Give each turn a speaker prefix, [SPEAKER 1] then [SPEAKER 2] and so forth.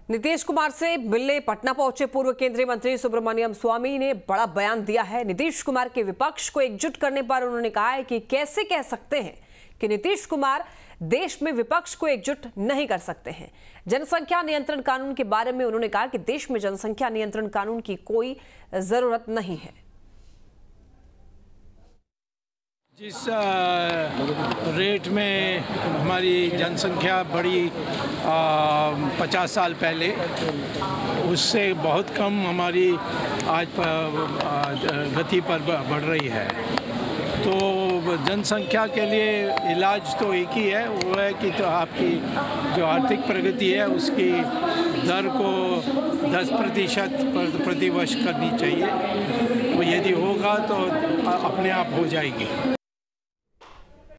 [SPEAKER 1] नीतीश कुमार से मिलने पटना पहुंचे पूर्व केंद्रीय मंत्री सुब्रमण्यम स्वामी ने बड़ा बयान दिया है। नीतीश कुमार के विपक्ष को एकजुट करने पर उन्होंने कहा है कि कैसे कह सकते हैं कि नीतीश कुमार देश में विपक्ष को एकजुट नहीं कर सकते हैं। जनसंख्या नियंत्रण कानून के बारे में उन्होंने कहा कि देश में जनसंख्या नियंत्रण कानून की कोई जरूरत नहीं है।
[SPEAKER 2] जिस रेट में हमारी जनसंख्या बढ़ी 50 साल पहले, उससे बहुत कम हमारी आज गति पर बढ़ रही है। तो जनसंख्या के लिए इलाज तो एक ही है, वो है कि तो आपकी जो आर्थिक प्रगति है उसकी दर को 10% प्रतिवर्ष करनी चाहिए। वो यदि होगा तो अपने आप हो जाएगी।